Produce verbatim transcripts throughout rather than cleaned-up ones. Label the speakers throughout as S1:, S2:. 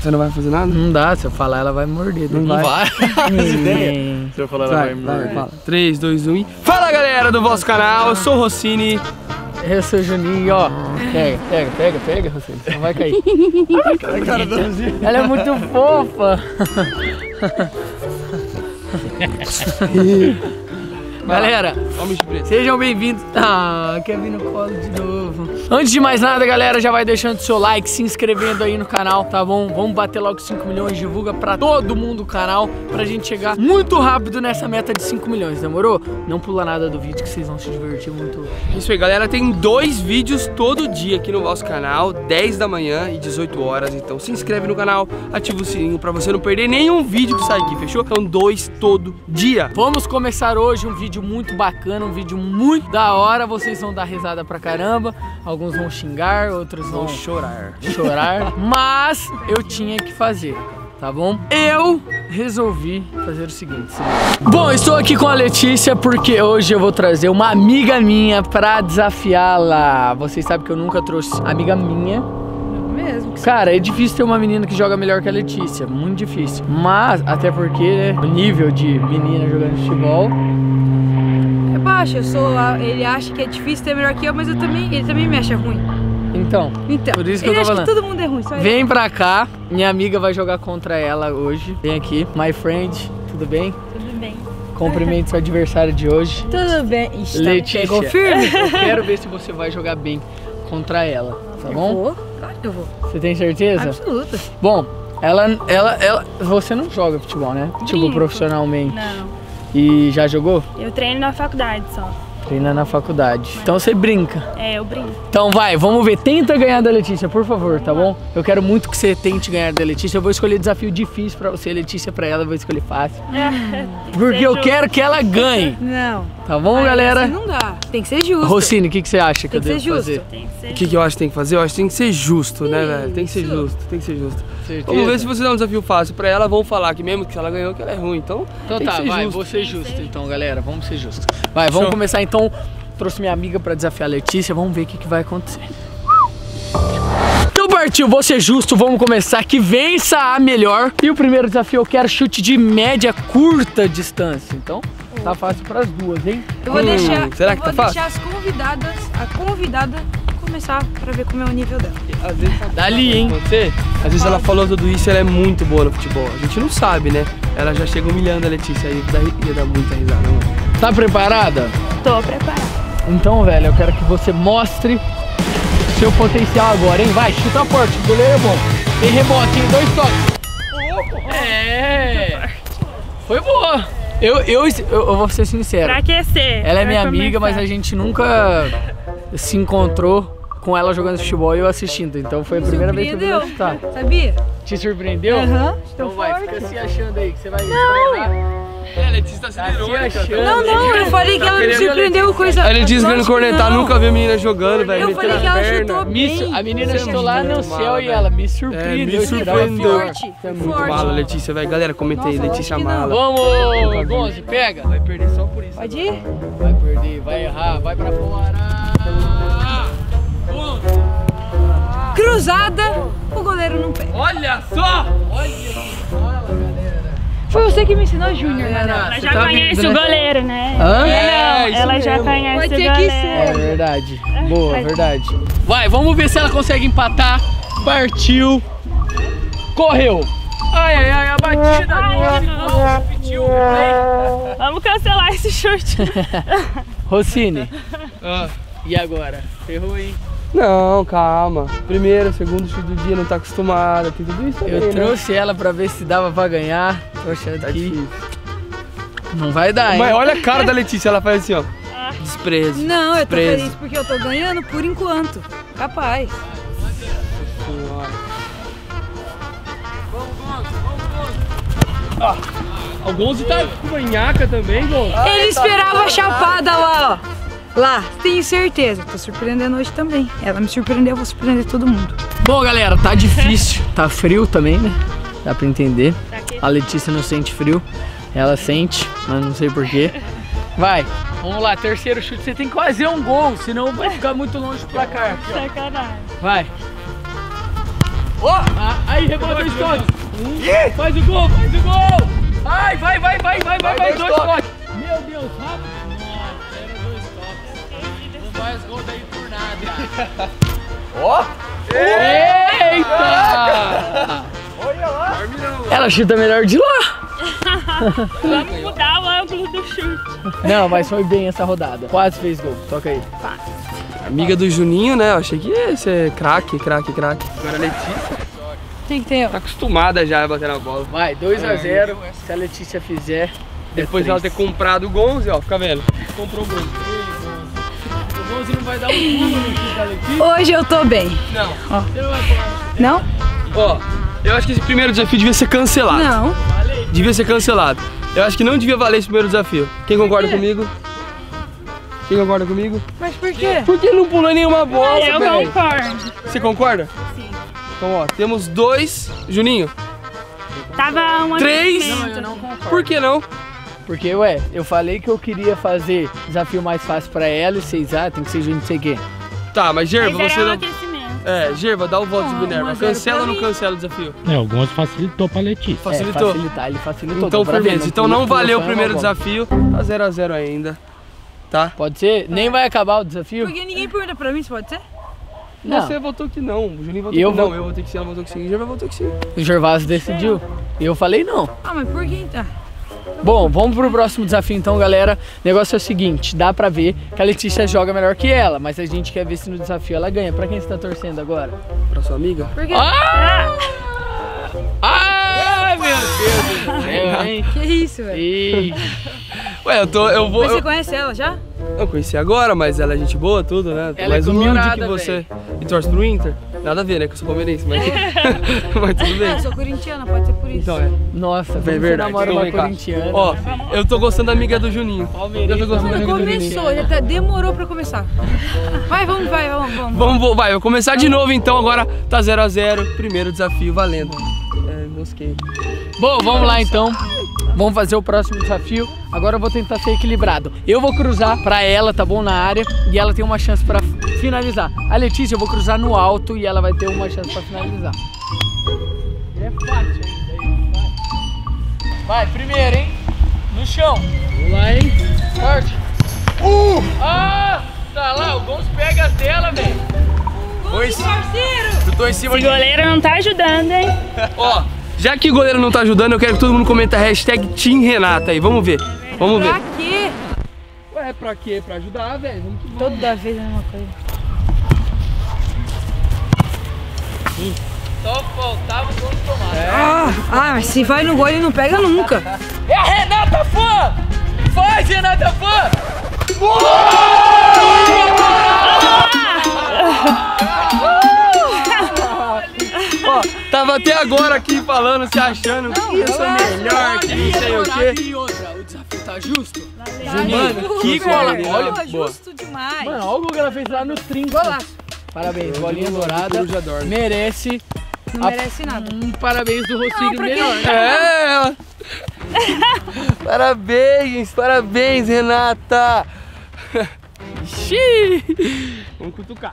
S1: Você não vai fazer nada?
S2: Não dá, se eu falar ela vai morder.
S1: Não, não vai.
S2: vai.
S1: Se eu falar ela vai, vai morder. Fala. três, dois, um e... Fala galera do vosso canal, eu sou o Rossini.
S2: Eu sou o Juninho, ó. Pega, pega, pega, pega, Rossini. Não vai cair.
S1: Ai, cara do...
S2: Ela é muito fofa. Galera, sejam bem-vindos. Ah, quer vir no colo de novo. Antes de mais nada, galera, já vai deixando seu like, se inscrevendo aí no canal, tá bom? Vamos bater logo cinco milhões, divulga pra todo mundo o canal, pra gente chegar muito rápido nessa meta de cinco milhões, demorou? Não pula nada do vídeo que vocês vão se divertir muito.
S1: Isso aí, galera, tem dois vídeos todo dia aqui no vosso canal, dez da manhã e dezoito horas, então se inscreve no canal, ativa o sininho pra você não perder nenhum vídeo que sai aqui, fechou? Então dois todo dia.
S2: Vamos começar hoje um vídeo muito bacana, um vídeo muito da hora, vocês vão dar risada pra caramba, alguns vão xingar, outros vão,
S1: vão chorar,
S2: chorar, mas eu tinha que fazer, tá bom? Eu resolvi fazer o seguinte. Bom, estou aqui com a Letícia porque hoje eu vou trazer uma amiga minha pra desafiá-la. Vocês sabem que eu nunca trouxe amiga minha.
S3: Mesmo.
S2: Cara, é difícil ter uma menina que joga melhor que a Letícia, muito difícil. Mas, até porque, né, o nível de menina jogando futebol
S3: é baixo. Eu sou a, ele acha que é difícil ter melhor que eu, mas eu também, ele também me acha ruim.
S2: Então,
S3: então
S2: por isso que
S3: ele
S2: eu tô
S3: acha
S2: falando.
S3: que todo mundo é ruim, só
S2: Vem
S3: ele.
S2: pra cá, minha amiga vai jogar contra ela hoje. Vem aqui, my friend, tudo bem?
S3: Tudo bem.
S2: Cumprimente seu adversário de hoje.
S3: Tudo bem. Ixi,
S2: Letícia,
S3: pegou firme?
S2: eu quero ver se você vai jogar bem contra ela, tá
S3: eu
S2: bom?
S3: Vou, claro que eu vou.
S2: Você tem certeza?
S3: Absoluta.
S2: Bom, ela, ela, ela, você não joga futebol, né? Tipo,
S4: Brinco.
S2: profissionalmente.
S4: Não,
S2: E já jogou?
S4: eu treino na faculdade só.
S2: Treina na faculdade. Então você brinca.
S4: É, eu brinco.
S2: Então vai, vamos ver. Tenta ganhar da Letícia, por favor, tá bom? Eu quero muito que você tente ganhar da Letícia. Eu vou escolher desafio difícil pra você, Letícia, pra ela eu vou escolher fácil. Porque eu quero que ela ganhe.
S3: Não.
S2: Tá bom,
S3: Aí,
S2: galera?
S3: assim não dá. Tem que ser justo.
S2: Rossini, o que, que você acha que
S3: Tem
S2: eu
S3: que
S2: devo
S3: ser justo.
S2: fazer?
S4: Tem que ser
S1: O que, que eu acho que tem que fazer? Eu acho que tem que ser justo, né, velho? Tem que ser
S3: Isso.
S1: justo, tem que ser justo.
S2: Certeza?
S1: Vamos ver se você dá um desafio fácil pra ela, vão falar que mesmo que ela ganhou, que ela é ruim. Então,
S2: Então
S1: tem
S2: tá,
S1: que ser
S2: vai,
S1: justo.
S2: vou ser justo então, galera. Vamos ser justos. Vai, vamos
S1: Show.
S2: começar então. Trouxe minha amiga pra desafiar a Letícia. Vamos ver o que, que vai acontecer. Então partiu, vou ser justo, vamos começar. Que vença a melhor. E o primeiro desafio eu quero chute de média curta distância. Então tá fácil pras duas, hein?
S3: Eu vou
S1: Hum,
S3: deixar,
S1: será
S3: eu
S1: que
S3: vou
S1: tá
S3: deixar as convidadas, a convidada começar pra ver como é o nível dela.
S1: Às vezes,
S2: Dali, hein?
S1: Você, às vezes ela falou tudo isso e ela é muito boa no futebol. A gente não sabe, né? Ela já chega humilhando a Letícia aí, ia dar muita risada, mano.
S2: Tá preparada?
S4: Tô preparada.
S2: Então, velho, eu quero que você mostre seu potencial agora, hein? Vai, chuta forte, o goleiro é bom. Tem rebote, hein? Dois toques. É. Foi boa. Eu, eu, eu, eu vou ser sincero.
S4: Pra aquecer.
S2: Ela é
S4: pra
S2: minha amiga, mas
S4: começar.
S2: a gente nunca se encontrou com ela jogando futebol e eu assistindo. Então foi a primeira vez que eu vi ela chutar.
S3: Sabia?
S2: Te surpreendeu?
S3: Aham.
S2: Então vai,
S3: forte.
S2: fica se achando aí que você vai escorregar.
S1: É, a Letícia tá se
S2: Tá se achando.
S3: Não, não, eu falei que ela me surpreendeu com coisa.
S1: A Letícia querendo
S3: Lógico que
S1: cornetar,
S3: não.
S1: nunca viu a menina jogando, velho.
S3: Eu
S1: metendo
S3: falei
S1: a
S3: que ela
S1: perna.
S3: chutou
S2: Me su-
S3: bem.
S2: a menina
S1: Você é
S2: chutou lá
S1: muito
S2: no
S1: mala,
S2: céu e
S1: velho.
S2: ela me
S1: É,
S2: surpreendeu.
S1: me
S2: tirava
S1: surpreendeu.
S2: pior.
S3: Forte,
S1: Você é muito
S3: forte.
S1: mala, Letícia, velho. Galera, comenta aí,
S3: Nossa,
S1: Letícia
S3: lógico que não.
S1: mala.
S2: Vamos, Gonzi, pega.
S1: Vai perder só por isso.
S3: Pode
S1: agora.
S3: ir?
S2: Vai perder, vai errar, vai pra fora.
S3: Cruzada, o goleiro não pega.
S1: Olha só!
S2: Olha que fala, galera.
S3: Foi você que me ensinou, Júnior,
S2: Galera,
S3: Manel.
S4: Ela
S2: você
S4: já
S2: tá
S4: conhece
S2: vendo,
S4: o
S2: né?
S4: goleiro, né?
S2: Hã?
S1: É,
S4: Não,
S1: isso
S4: ela já
S1: mesmo.
S4: conhece
S3: Vai
S4: o
S3: ter que
S4: goleiro.
S2: É verdade. Boa,
S4: Vai.
S2: verdade. Vai, vamos ver se ela consegue empatar. Partiu. Correu. Ai, ai, ai, a batida
S4: Ai,
S2: do
S4: não.
S2: gol. Repetiu o replay.
S4: Vamos cancelar esse chute.
S2: Rossini,
S1: Ah.
S2: e agora? Ferrou, hein?
S1: Não, calma. Primeiro, segundo chute do dia, não tá acostumada, tem tudo isso também,
S2: Eu
S1: né?
S2: trouxe ela pra ver se dava pra ganhar. Tô achando
S1: Tá
S2: que
S1: difícil.
S2: não vai dar, hein?
S1: Mas olha a cara da Letícia, ela faz assim, ó. Desprezo.
S3: Não, eu tô
S1: desprezo.
S3: feliz porque eu tô ganhando por enquanto. Capaz.
S1: Ah, o Gonzi tá com manhaca também, Gonzi.
S3: Ele esperava a chapada lá, ó. Lá, tenho certeza. Tô surpreendendo hoje também. Ela me surpreendeu, eu vou surpreender todo mundo.
S2: Bom, galera, tá difícil. Tá frio também, né? Dá pra entender.
S4: Tá aqui.
S2: A Letícia não sente frio. Ela sente, mas não sei porquê. Vai, vamos lá, terceiro chute. Você tem que fazer um gol, senão vai ficar muito longe do placar. Aqui, ó.
S4: Sacanagem.
S2: Vai. Ó! Ah, aí, rebota dois toques. Um, faz o gol, faz o gol! Ai, vai, vai, vai, vai, vai, vai, dois toques. Meu Deus, rápido. Nossa, era dois toques. Não faz gol daí por nada. Ó! Eita!
S1: Olha lá!
S2: Ela chuta melhor de lá.
S4: Vamos mudar o ângulo do chute.
S2: Não, mas foi bem essa rodada. Quase fez gol. Toca aí.
S1: Amiga do Juninho, né? Eu achei que ia ser craque, craque, craque. Agora a Letícia
S3: Tem que ter.
S1: tá acostumada já a bater na bola.
S2: Vai, dois a zero. Se a Letícia fizer.
S1: Depois de ela ter comprado o Gonze, ó, fica vendo. Comprou o Gonze.
S2: O Gonze não vai dar um pulo no chute da Letícia.
S3: Hoje eu tô bem.
S1: Não.
S2: Você não vai pular.
S3: Não?
S1: Ó, eu acho que esse primeiro desafio devia ser cancelado.
S3: Não.
S1: Devia ser cancelado. Eu acho que não devia valer esse primeiro desafio. Quem concorda comigo? Quem concorda comigo?
S3: Mas por quê?
S1: Porque ele não pulou nenhuma bola,
S4: Eu
S1: velho.
S4: concordo.
S1: Você concorda?
S4: Sim.
S1: Então, ó, temos dois. Juninho,
S4: Tava um
S1: Três.
S4: aquecimento.
S2: Não, eu não concordo.
S1: por que não?
S2: Porque, ué, eu falei que eu queria fazer desafio mais fácil pra ela e vocês, ah, tem que ser não sei o quê.
S1: Tá, mas Gerva,
S4: Mas
S1: você
S4: era um
S1: não...
S4: aquecimento.
S1: É, Gerva, dá o voto de
S3: Não,
S1: Minerva.
S3: mas era
S1: Cancela
S3: pra
S1: ou não
S3: mim.
S1: cancela o desafio?
S5: É, alguns facilitou pra Letícia.
S1: Facilitou.
S2: É, facilitar, ele facilitou.
S1: Então,
S2: dá pra ver,
S1: firmeza. Então
S2: pula,
S1: não
S2: pula,
S1: valeu o
S2: só
S1: primeiro
S2: uma bola.
S1: desafio. Tá zero a zero ainda. Tá?
S2: Pode ser? Nem vai acabar o desafio?
S3: Porque ninguém pergunta pra mim se pode ser?
S2: Não.
S1: Você votou que não. O Juninho votou
S2: Eu
S1: que
S2: vou-
S1: não. Eu votei que sim, ela votou que sim. O Gerva votou que sim.
S2: O Gervásio decidiu. E eu falei não.
S3: Ah, mas por que então?
S2: Bom, vamos pro próximo desafio então, galera. O negócio é o seguinte, dá pra ver que a Letícia joga melhor que ela, mas a gente quer ver se no desafio ela ganha. Pra quem você tá torcendo agora?
S1: Pra sua amiga?
S3: Por quê?
S2: Ah! Ai, meu Deus do céu, hein?
S3: Que isso, velho?
S2: Ih,
S1: Ué, eu tô. Eu vou.
S3: Mas você
S1: Eu,
S3: conhece ela já?
S1: eu conheci agora, mas ela é gente boa, tudo, né? Tô
S2: Ela
S1: mais
S2: é
S1: humilde
S2: colorada,
S1: que você. E torce pro Inter? Nada a ver, né? Que eu sou palmeirense, mas. mas tudo
S3: Eu
S1: bem.
S3: sou corintiana, pode ser por isso.
S1: Então é.
S2: nossa,
S1: É
S2: como você
S1: verdade.
S2: namora
S1: Então
S2: uma
S1: vem cá.
S2: corintiana.
S1: Ó, eu tô gostando da amiga do Juninho.
S2: Palmeirense,
S1: Eu tô gostando da
S3: Mano,
S1: amiga do Juninho.
S3: começou, já até demorou pra começar. Vai, vamos, vai, vamos, vamos.
S1: Vamos, vou- vai, eu vou começar de novo então. Agora tá zero a zero. Primeiro desafio valendo. É, mosquei.
S2: Bom, vamos lá então. Vamos fazer o próximo desafio. Agora eu vou tentar ser equilibrado. Eu vou cruzar pra ela, tá bom? Na área. E ela tem uma chance pra finalizar. A Letícia eu vou cruzar no alto e ela vai ter uma chance pra finalizar. É fácil ainda, hein? Vai, primeiro, hein? No chão. Vamos lá, hein? Forte. Uh! Ah! Tá lá, o Gonçalo pega as dela, velho.
S1: Oi,
S3: Parceiro!
S1: eu tô em cima
S4: Esse goleiro não tá ajudando, hein?
S1: Ó, já que o goleiro não tá ajudando, eu quero que todo mundo comente a hashtag Team Renata aí. Vamos ver. Vamos ver.
S3: Pra quê?
S1: Ué, pra quê? Pra ajudar, velho. Vamos que vamos.
S3: Toda vez é a mesma coisa.
S2: Só faltava o Gonçalo tomar.
S3: Ah, ah, mas se vai no gol ele não pega nunca.
S2: É a Renata Fã! Faz, Renata Fã!
S1: Ó, tava até agora aqui falando, se achando que eu sou melhor, que não sei o quê.
S2: E outra, o desafio tá justo?
S1: Mano, que
S2: bola,
S1: goleiro.
S2: olha,
S3: Boa,
S1: boa.
S3: justo demais.
S2: Mano, olha o gol que ela fez lá nos trinta.
S3: Golaço.
S2: Parabéns, bolinha dourada.
S1: Coruja dorme.
S2: Merece
S3: Não
S2: a-
S3: merece nada.
S2: um parabéns do Rocílio
S3: pra quem-
S2: melhor. né?
S1: É, ela. Parabéns, parabéns, Renata. Xiii. Vamos cutucar.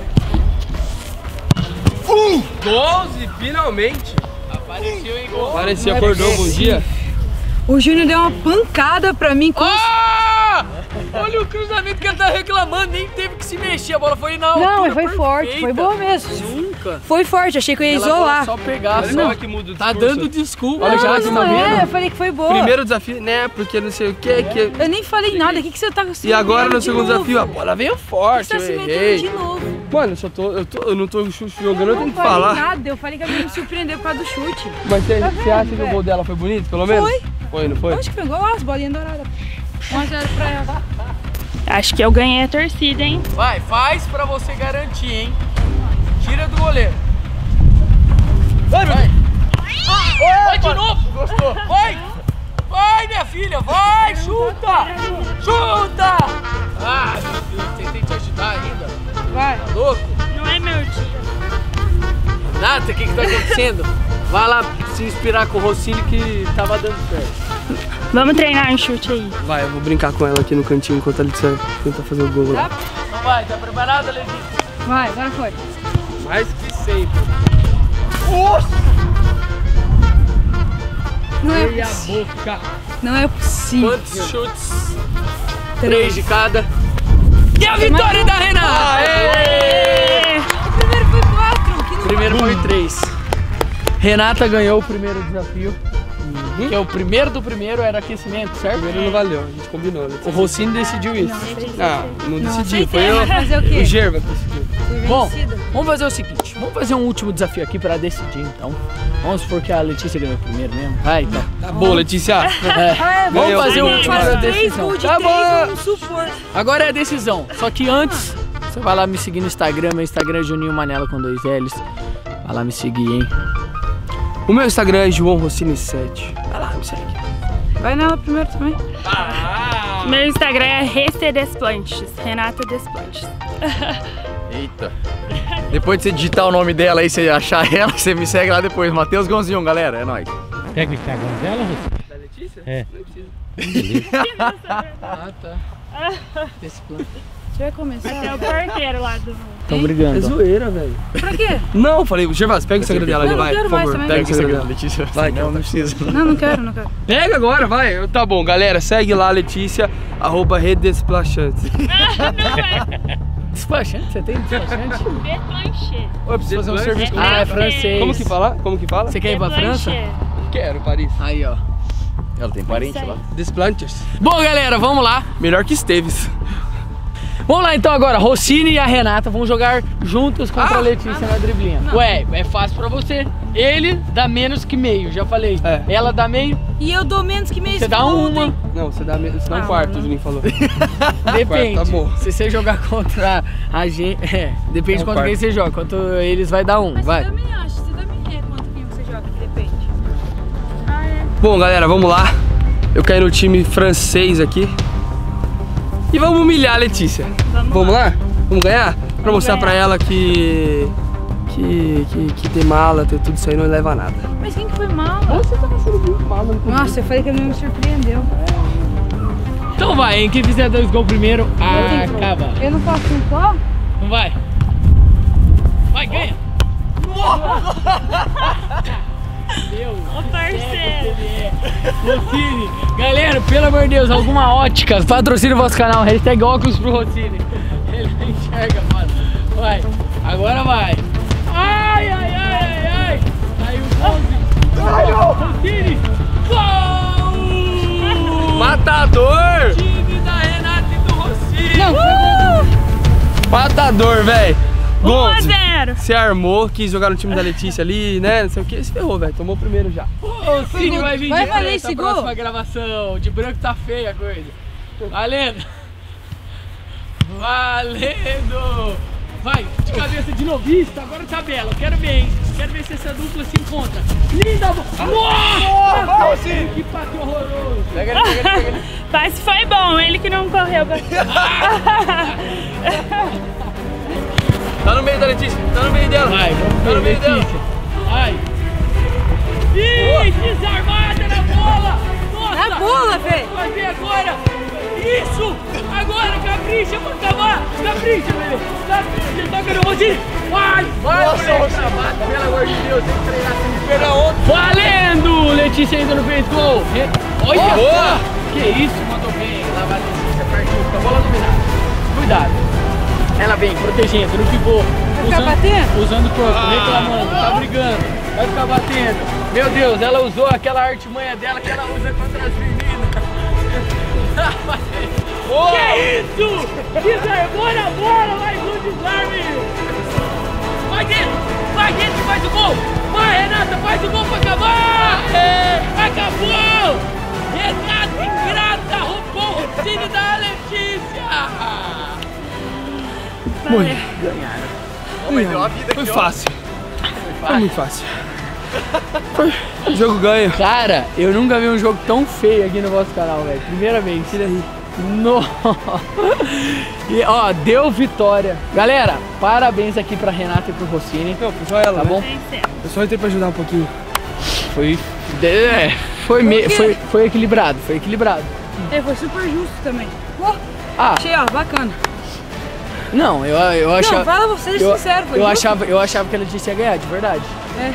S1: Um, doze, finalmente.
S2: Apareceu, hein, gol.
S1: Apareceu, acordou, bom dia.
S3: O Júnior deu uma pancada pra mim com...
S2: Ah! Olha o cruzamento que ele tá reclamando, nem teve que se mexer, a bola foi na altura.
S3: Não, mas foi forte,
S2: perfeita.
S3: foi boa mesmo.
S2: Nunca.
S3: Foi forte, achei que eu ia
S2: Ela
S3: isolar.
S2: só pegar,
S1: Olha
S2: só.
S1: só que muda o
S2: Tá
S1: discurso.
S2: dando desculpa.
S1: Olha
S2: já,
S1: já,
S2: você
S1: você
S2: tá
S3: não é, eu
S2: vendo?
S3: falei que foi boa.
S1: Primeiro desafio, né? Porque não sei o que, que...
S3: Eu nem falei nada, o que, que você tá
S1: E agora no
S3: de
S1: segundo
S3: novo?
S1: desafio, a bola veio forte,
S3: Você tá
S1: eu
S3: se metendo
S1: errei.
S3: de novo.
S1: Mano, eu só tô, eu tô, eu não tô chu- jogando, eu
S3: não
S1: tenho que
S3: falei
S1: falar.
S3: nada, eu falei que alguém me surpreendeu por causa do chute.
S1: Mas você,
S3: Tá
S1: você
S3: vendo,
S1: acha que o
S3: velho?
S1: gol dela foi bonito, pelo menos?
S3: Foi.
S1: Foi, não foi?
S3: Eu acho que foi golaço, bolinha dourada. um a zero pra ela.
S4: Acho que eu ganhei a torcida, hein?
S2: Vai, faz pra você garantir, hein? Tira do goleiro. Vai, vai. Vai de novo.
S1: Gostou?
S2: Vai. Vai, minha filha, vai, chuta. Chuta. Ah, meu Deus, tentei te ajudar ainda.
S3: Vai.
S2: Tá louco?
S4: Não é meu time.
S2: Nada, o que que tá acontecendo? Vai lá se inspirar com o Rossini que tava dando certo.
S4: Vamos treinar um chute aí.
S1: Vai, eu vou brincar com ela aqui no cantinho enquanto ela tenta fazer o gol lá.
S2: Então vai, tá preparada, Letícia?
S3: Vai, agora foi.
S1: Mais que sempre.
S3: Não é
S2: Meia
S3: possível.
S2: boca.
S3: Não é possível.
S1: Quantos chutes?
S2: Três de cada. E a vitória da Renata! Aê!
S3: O primeiro foi quatro. Que não
S2: Primeiro foi três. Renata ganhou o primeiro desafio. Que é o primeiro do primeiro, era aquecimento, certo?
S1: Primeiro não valeu, a gente combinou. Né?
S2: O Rossini decidiu isso.
S1: Ah, não decidiu, foi eu.
S3: Fazer o quê?
S1: O Gerva que decidiu.
S3: Fui
S2: Bom,
S3: vencida.
S2: vamos fazer o seguinte, vamos fazer um último desafio aqui pra decidir, então. Vamos supor que a Letícia ganhou primeiro mesmo. Vai, então.
S1: Tá bom, Letícia.
S2: É,
S3: Ah, é,
S2: vamos
S1: ganhou.
S2: fazer o
S3: Vamos
S2: último
S3: fazer
S2: da
S3: três
S2: decisão.
S3: gols de
S2: Tá
S3: três,
S2: bom.
S3: vamos supor.
S2: Agora é a decisão. Só que antes, você vai lá me seguir no Instagram. Meu Instagram é Juninho Manela com dois L's. Vai lá me seguir, hein?
S1: O meu Instagram é João Rossini sete. Vai lá, me segue.
S3: Vai nela primeiro também.
S4: Meu Instagram é Rece Desplantes, Renata Desplantes.
S6: Eita. Depois de você digitar o nome dela aí, você achar ela, você me segue lá depois. Matheus Gonzinho, galera. É nóis.
S5: Pega o Instagram dela, você?
S1: Da Letícia?
S5: É.
S1: Não precisa.
S2: Ah, tá. Esse plano.
S3: Você vai começar?
S4: É o porteiro lá do...
S2: Tão
S1: É
S2: brigando.
S1: zoeira, velho.
S3: Pra quê?
S1: Não, falei, Gervásio, pega o Instagram dela ali,
S3: Não, não
S1: vai,
S3: quero
S1: por
S3: mais
S1: favor.
S3: também.
S1: Pega o
S6: Pega o
S1: Instagram
S6: Instagram da
S1: dela.
S6: Letícia.
S1: Vai,
S6: não,
S1: que
S6: não precisa.
S3: Não, não quero, não quero.
S1: Pega agora, vai. Tá bom, galera, segue lá, Letícia, arroba Redesplachante.
S2: Despachante? Você tem despachante?
S4: Desplanche.
S1: Oi, preciso fazer um serviço.
S2: Ah, é francês.
S1: Como que fala? Como que fala?
S2: Você quer ir pra França?
S1: Quero, Paris.
S2: Aí, ó.
S6: Ela tem parente
S4: Isso aí.
S6: lá?
S1: Desplanters.
S2: Bom, galera, vamos lá.
S1: Melhor que Esteves.
S2: Vamos lá então agora. Rossini e a Renata vão jogar juntos contra
S1: Ah!
S2: a Letícia na driblinha. Ué, é fácil pra você. Ele dá menos que meio, já falei.
S1: É.
S2: Ela dá meio,
S3: E eu dou menos que meio
S2: você dá
S3: ontem.
S2: uma.
S1: Não, você dá, me- você dá um
S3: Ah,
S1: quarto,
S3: mano.
S1: o Juninho falou.
S2: Depende.
S1: Tá bom.
S2: Se você jogar contra a gente. É, depende
S1: É um
S2: contra quem
S1: quarto.
S2: você joga. Contra eles vai dar um.
S3: Mas
S2: Vai.
S3: você também acha, você também é quanto que você joga, que depende.
S4: Ah, é.
S1: Bom, galera, vamos lá. Eu caí no time francês aqui. E vamos humilhar a Letícia.
S4: Vamos
S1: lá? Vamos ganhar? Pra mostrar
S4: ganhar.
S1: pra ela que... Que, que, que ter mala, ter tudo isso aí não leva a nada.
S3: Mas quem que foi mala?
S1: Você tá sendo muito mala.
S3: Nossa, eu falei que ele não me surpreendeu.
S2: Então vai, hein? Quem fizer dois gols primeiro, acaba.
S3: Eu não faço um qual?
S2: Não vai. Vai, ganha.
S4: Ô, parceiro.
S2: Rossini, galera, pelo amor de Deus, alguma ótica, patrocina o vosso canal, hashtag óculos pro Rossini. Ele não enxerga, mano. Vai, agora vai. Ai, ai, ai, ai, ai. Saiu o Rossini. Gol!
S1: Matador!
S2: Time da Renata e do Rossini.
S3: Não, foi
S1: Matador, velho!
S4: um a
S1: Gonzo,
S4: zero.
S1: você armou, quis jogar no time da Letícia ali, né? Não sei o que, se ferrou, velho. Tomou o primeiro já.
S2: O Rossini vai vir
S3: Vai
S2: de
S3: valer
S2: preto
S3: esse
S2: na
S3: gol?
S2: próxima gravação. De branco tá feia a coisa. Valendo. Valendo. Vai, de cabeça de novista, agora tabela. Eu quero ver, hein? Quero ver se essa dupla se encontra. Linda bola! Nossa! Que passe horroroso.
S6: Pega ele, pega ele, pega ele.
S4: Passe foi bom, ele que não correu bastante.
S1: Tá no meio da Letícia, tá no meio dela.
S2: Vai, vamos
S1: Tá
S2: ver,
S1: no meio dela.
S2: Letícia. Vai. Ih, desarmada na bola. Nossa.
S3: na bola, velho.
S2: Vai ver agora. Isso. Agora, capricha pra acabar. Capricha, velho. Capricha, toca no Rossini. Vai, vai,
S6: Nossa,
S2: moleque.
S6: Rossini, pelo amor de Deus, tem que treinar sem me pegar ontem.
S2: Valendo! Letícia ainda não fez gol. Re- Olha
S1: Boa.
S2: só. Que isso, mandou bem. Lá vai a Letícia, partiu com a bola dominada. Cuidado. Ela vem protegendo no pivô.
S3: Vai ficar
S2: usando-
S3: batendo?
S2: Usando o corpo, reclamando, tá brigando. Vai ficar batendo. Meu Deus, ela usou aquela artimanha dela que ela usa contra as meninas. Que isso? Desarmou na bola, mais um desarme. Vai dentro, vai dentro e faz o gol. Vai, Renata, faz o gol pra acabar. Acabou. Renata ingrata roubou o Rossini da Letícia.
S1: Morri.
S6: Ô, mas deu uma vida
S1: Foi
S6: aqui, ó.
S1: fácil. Foi muito fácil. Foi. O jogo ganha.
S2: Cara, eu nunca vi um jogo tão feio aqui no vosso canal, velho. Primeira vez. Tira aí. Nossa. E ó, deu vitória. Galera, parabéns aqui pra Renata e pro Rossini.
S1: Não, foi só ela,
S2: Tá
S1: né?
S2: bom?
S4: Vencemos.
S1: Eu só entrei pra ajudar um pouquinho.
S2: Foi. É, foi, me... foi, foi equilibrado, foi equilibrado.
S3: É, foi super justo também. Pô,
S2: Ah,
S3: achei, ó, bacana.
S2: não, eu, eu
S3: Não,
S2: achava.
S3: fala você,
S2: eu,
S3: sincero, foi
S2: eu
S3: justo.
S2: achava, eu achava que a Letícia ia ganhar, de verdade.
S3: É.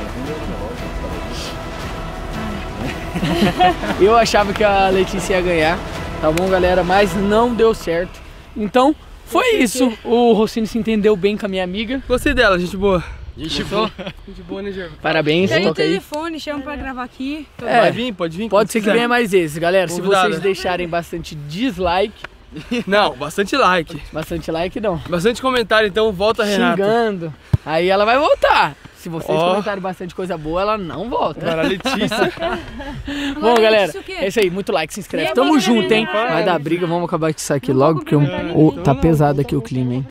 S2: Eu achava que a Letícia ia ganhar, tá bom, galera? Mas não deu certo. Então, foi isso. O Rossini se entendeu bem com a minha amiga.
S1: Gostei dela, gente boa.
S6: Gente boa.
S1: Gente boa, né, Gerva?
S2: Parabéns,
S3: Tem o
S2: toca aí.
S3: telefone, chama pra gravar aqui.
S2: É,
S1: Vai vir? Pode vir?
S2: pode ser que venha mais esse, galera. Se
S1: Convidada.
S2: vocês deixarem bastante dislike,
S1: Não, bastante like.
S2: bastante like não,
S1: Bastante comentário, então volta, Renata.
S2: xingando, aí ela vai voltar. Se vocês
S1: Ó.
S2: comentarem bastante coisa boa, ela não volta.
S1: Agora a Letícia.
S2: Bom, galera,
S3: isso o quê?
S2: é isso aí. Muito like, se inscreve.
S3: E
S2: Tamo
S3: agora,
S2: junto, hein?
S3: galera?
S2: Vai dar briga, vamos acabar com isso aqui
S3: Não
S2: logo,
S3: vou
S2: porque um-
S3: comentar
S2: o- tá pesado aqui o clima, hein?